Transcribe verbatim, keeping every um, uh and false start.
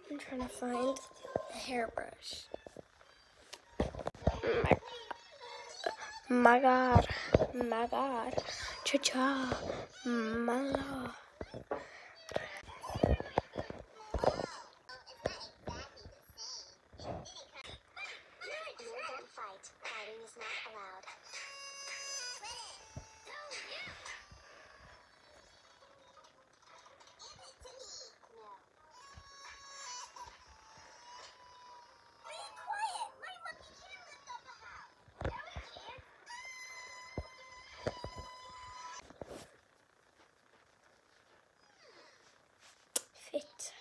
I'm trying to find a hairbrush. My, my God, my God, cha-cha, my lord. Fighting is not allowed. Fit.